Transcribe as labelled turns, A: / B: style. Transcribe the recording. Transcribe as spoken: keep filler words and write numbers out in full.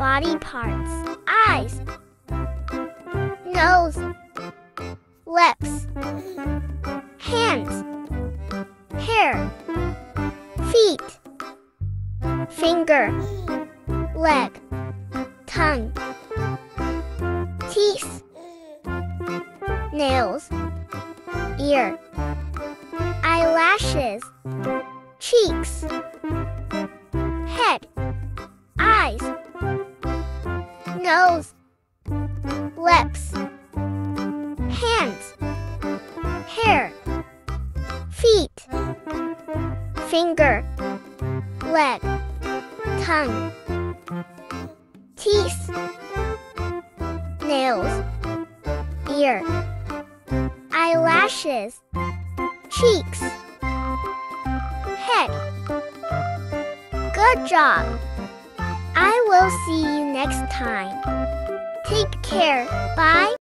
A: body parts: eyes, nose, lips, hands, hair, feet, finger, leg, tongue, teeth, nails, ear, eyelashes, cheeks, head, eyes, nose, lips, hands, hair, feet, finger, leg, tongue, teeth, nails, ear, eyelashes, cheeks, head. Good job! I will see you next time. Take care. Bye.